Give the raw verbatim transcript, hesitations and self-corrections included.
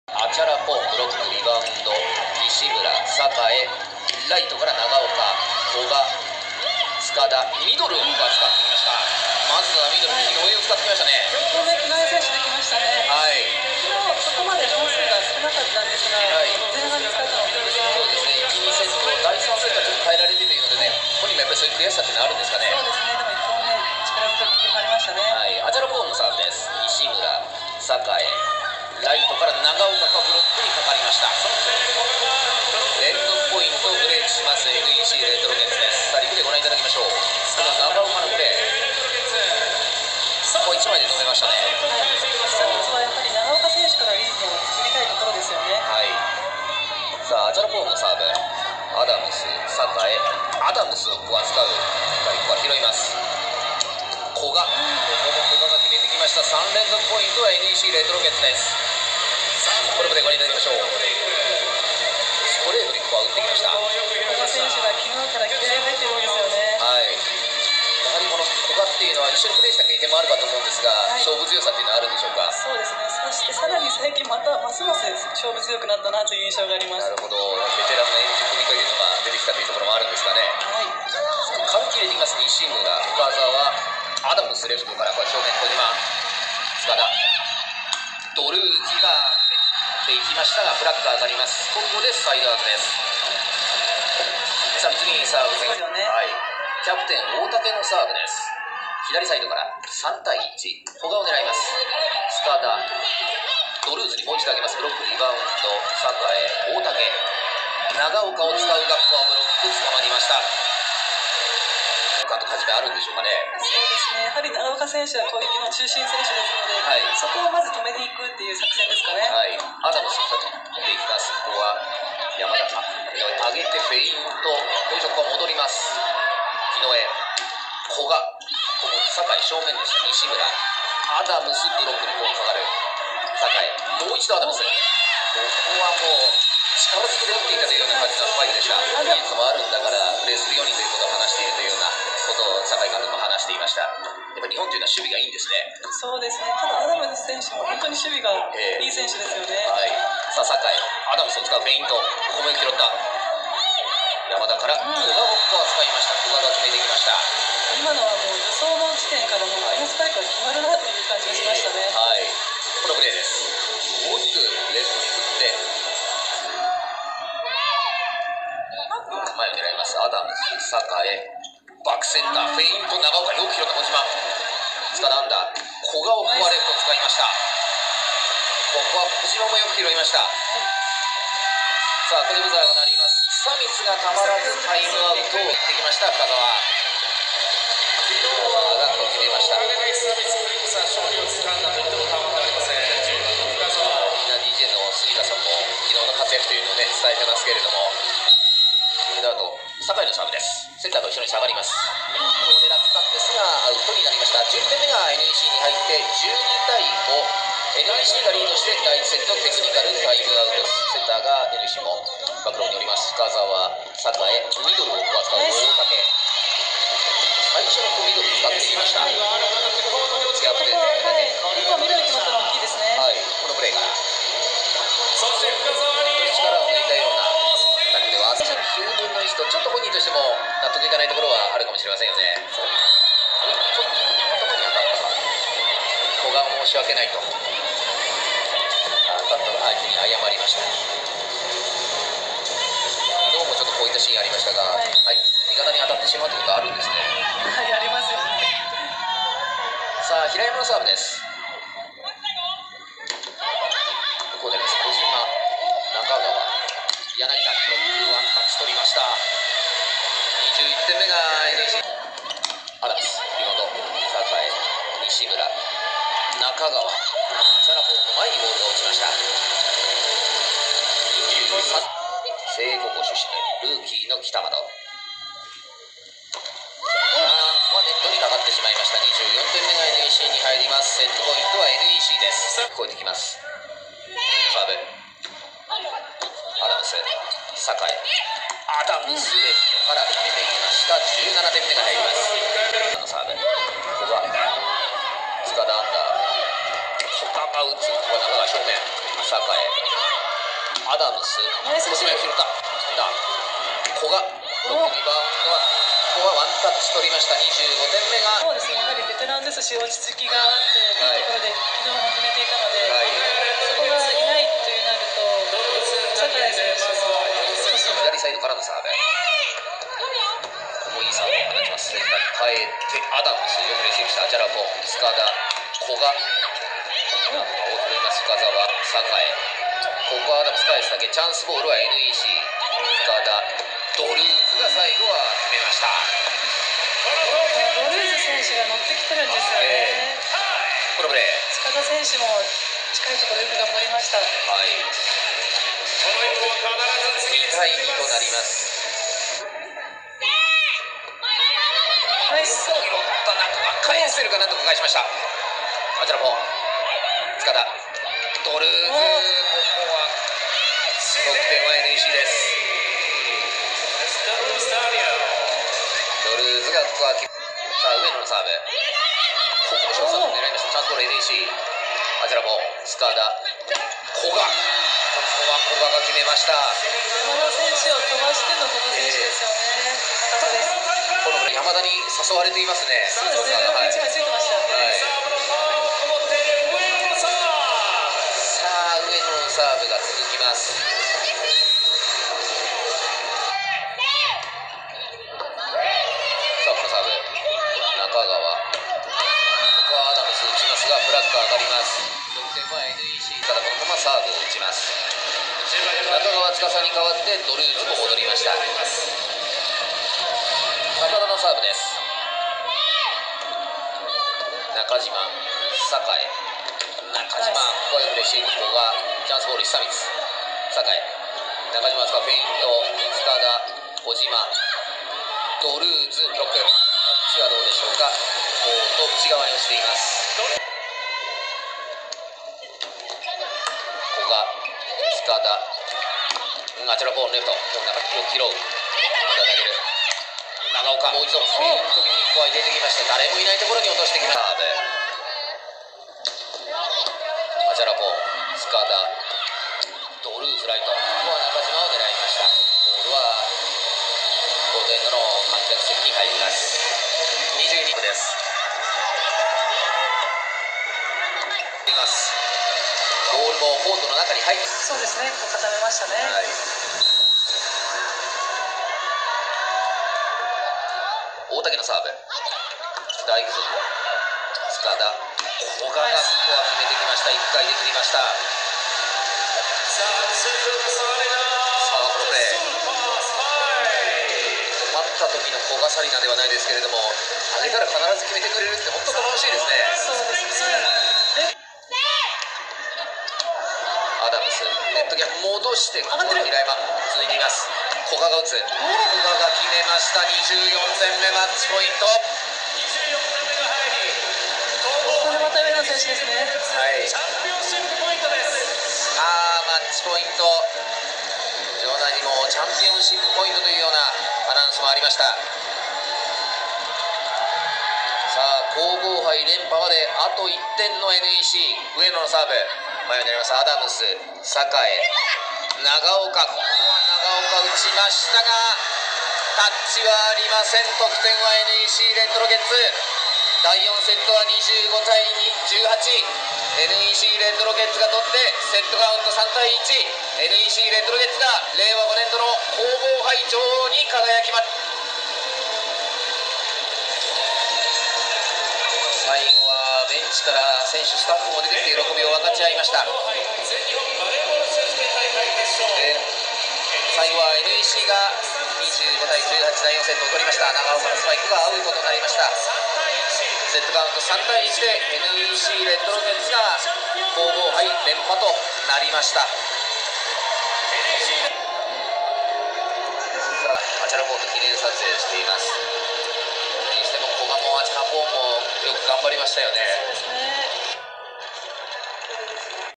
アチャラポン、ブロック、リバウンド、西村、栄、ライトから長岡、古賀、塚田、ミドルを使ってきました。まずはミドル、日の上を使ってきましたね。 日の上、木上選手できましたね。 はい。 昨日そこまで本数が少なかったんですが、はい、前半に使ったのは大きいですね。 そうですね。いち、にセット、だいさんセットはちょっと変えられてというのでね、本人もやっぱりそういう悔しさっていうのはあるんですかね。 そうですね。でもいっぽんめ力強く決まりましたね。 はい。アチャラポンのサーブです。西村、栄、ライトから長岡がブロックにかかりました。連続ポイントをブレイクします エヌイーシー レッドロケッツです。さあ、リプでご覧いただきましょう。その長岡のプレー、もういちまいで止めましたね。 はい、久々はやはり長岡選手からリズムを作りたいところですよね。 はい。さあ、アチャラポーンのサーブ、アダムス、栄、アダムスをここは使う、ここは拾います。古賀、ここも古賀が決めてきました。さん連続ポイントは エヌイーシー レッドロケッツです。これもでご覧いただきましょう。ストレートにここは打ってきました。 古賀選手が昨日から気合い入ってるんですよね。 はい。やはりこの古賀っていうのは一緒にプレーした経験もあるかと思うんですが、はい、勝負強さっていうのはあるんでしょうか。 そうですね。そしてさらに最近またますます勝負強くなったなという印象があります。 なるほど。ベテランの円熟味というのが出てきたというところもあるんですかね。はい。軽く入れてきます西村、深澤、アダムスレフトからこれ正面小島、塚田、ドルーズがでいきましたがフラッグ上がります。ここでサイドアウトです。さあ次にサーブですよね。はい。キャプテン大竹のサーブです。左サイドからさん対いち、古賀を狙います。塚田、ドルーズにもう一度上げます。ブロック、リバウンド、栄、大竹、長岡を使うがここはブロック捕まりました。監督始めあるんでしょうかね。 そうですね。やはり長岡選手は攻撃の中心選手ですので、はい、そこをまず止めていくっていう作戦ですかね。 はい。アダムスを止めていきます。ここは山田上げてフェイント、もう一度ここ戻ります。日野へ古賀、ここ酒井正面でした。西村、アダムスブロックにこうかかる酒井、もう一度アダムス、ここはもう力ずくで打っていたというような感じのスパイクでした。技術もあるんだからプレーするようにということを話しているというようなことを酒井監督も話していました。やっぱり日本というのは守備がいいんですね。 そうですね。ただアダムス選手も本当に守備がいい選手ですよね。 はい。さあ酒井、アダムスを使うフェイント、ここも拾った山田から古賀をここは使いました。古賀が決めてきました。 今のはもう助走の時点からもうこのスパイクが決まるなっていう感じがしましたね。 はい。このプレーです。大きくレフトに振って前を狙います。アダムス、栄、バックセンター、フェイント、長岡、よく拾った小島、塚田アンダー、古賀をここはレフトを使いました。ここは小島もよく拾いました。さあ、これブザーが鳴ります。久光がたまらずタイムアウトを打ってきました。深澤。深澤が決めました。みんな ディージェー の杉田さんも昨日の活躍というのをね、伝えてますけれども、この後、酒井のサーブです。センターと一緒に下がります。ここを狙ったんですが、アウトになりました。じゅうてんめが エヌイーシー に入ってじゅうに対ご。エヌイーシー がリードしてだいいちセットテクニカルタイムアウト。センターが エヌイーシー もバックローにおります。深澤、栄、ミドルをここは使う大竹。最初のミドル使ってきました。キャプテンで、 はい、ここはミドル決まったの大きいですね。 はい、このプレーからそして深澤に力を抜いたようなタックルではきゅうぶんのいちとちょっと本人としても納得いかないところはあるかもしれませんよね。ちょっと頭に当たったか、古賀を申し訳ないと当たった相手に謝りました。昨日もちょっとこういったシーンありましたが、はい、はい、味方に当たってしまうということあるんですね。 はい、ありますよね。 さあ平山のサーブです。ここでです小島、中川、柳田、ブロックワンタッチ取りました。にじゅういってんめが エヌイーシー。アダムス、リバウンド、栄、西村、中川、チャラポーンの前にボールが落ちました。にじゅうさん、聖高校出身のルーキーの北窓。ネットにかかってしまいました。にじゅうよんてんめが エヌイーシー に入ります。セットポイントは エヌイーシー です。超えてきます。サーブ、アダムス、酒井、アダムスレフトから決めてきました。じゅうななてんめが入ります。サーブ、ここは塚田アンダー、古賀があ打つ、ここは中川正面、酒井、アダムス、 ナイスシュート。 拾った、だ古賀、ロックリバウンドは、ここはワンタッチ取りました。にじゅうごてんめが、 そうですね、やはりベテランですし、落ち着きがあって、いいところで昨日も始めていたので、 はい、 そこがいないというなると、酒井選手も左サイドからのサーブ。ここもいいサーブを放ちます。左変えて、アダムス、よくレシーブしたアジャラポ、塚田、古賀、を取ります、深澤、酒井。ここはアダムス返すだけ、チャンスボールは エヌイーシー、塚田、ドルーズが最後は決めました。 ドルーズ選手が乗ってきてるんですよね。 このプレー、 塚田選手も近いところよく頑張りました。 はい、にたいにとなります。 ナイス。 拾った中が返せるかなとか返しました。あちらも塚田、ドルーズ、ここは得点は エヌイーシー です。ドルーズがここは、さあ上野のサーブ、ここもショートサーブ狙いました。チャンスボール エヌイーシー、あちらも塚田、古賀、ここは古賀が決めました。 山田選手を飛ばしてのこの選手ですよね。高田です。 この山田に誘われていますね。 そうですね、 はい、 一枚ついてましたよね。 はい、さあ上野のサーブが続きます。さあこのサーブ、中川、ここはアダムス打ちますがフラッグ上がります。得点は エヌイーシー からこのままサーブを打ちます。中川司に代わってドルーズも戻りました。中田のサーブです。中島、酒井、中島、ここはよくレシーブ、ここがチャンスボール、久光、酒井、中島使うフェイント、塚田、小島、ドルーズ、ブロック、こっちはどうでしょうか、コート内側に落ちています。古賀、塚田、あちらボールレフト、中よく拾う、投げる。長岡、もう一度フェイントにここは入れてきました。誰もいないところに落としてきました。アチャラポ、塚田、ドルーフライト、ここは中島を狙いました。ボールはコートエンドの観客席に入ります。にじゅうにふんです。います。ボールもコートの中に入って、 そうですね、こう固めましたね。 はい、大竹のサーブ、大工、塚田、古賀がここは決めてきました。いっかいで振りました。さあこのプレー、止まった時の古賀紗理那ではないですけれども、上げたら必ず決めてくれるって本当頼もしいですね。 そうですね。 アダムス、ネット逆戻して、ここの平山続いています。古賀が打つ、古賀が決めました。にじゅうよんてんめ、マッチポイント。 これまた上野選手ですね。 はい、さあマッチポイント、場内にもチャンピオンシップポイントというようなアナウンスもありました。さあ皇后杯連覇まであといってんの エヌイーシー、 上野のサーブ、前になります。アダムス、酒井、長岡、ここは長岡打ちましたがタッチはありません。得点は エヌイーシー レッドロケッツ。だいよんセットはにじゅうごたいじゅうはち、 エヌイーシー レッドロケッツが取ってセットカウントさんたいいち、 エヌイーシー レッドロケッツが令和ごねん度の皇后杯女王に輝きました。最後はベンチから選手スタッフも出てきて喜びを分かち合いました。で最後は エヌイーシー がにじゅうごたいじゅうはち、だいよんセットを取りました。長岡のスパイクがアウトとなりました。セットカウントさんたいいちで エヌイーシー レッドロケッツが皇后杯連覇となりました。アチャラポーと記念撮影しています。にしても古賀もアチャラポーもよく頑張りましたよね。